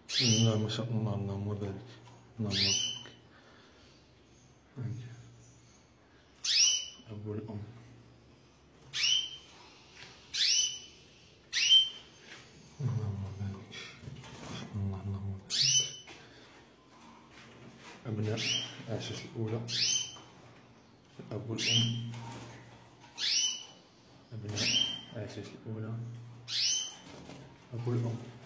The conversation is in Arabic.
بسم الله ما شاء الله، اللهم بارك، اللهم بارك. أبو الأم، اللهم بارك، اللهم بارك. أبناء الأعشاش الأولى، أبو الأم. أبناء الأعشاش الأولى، أبو الأم.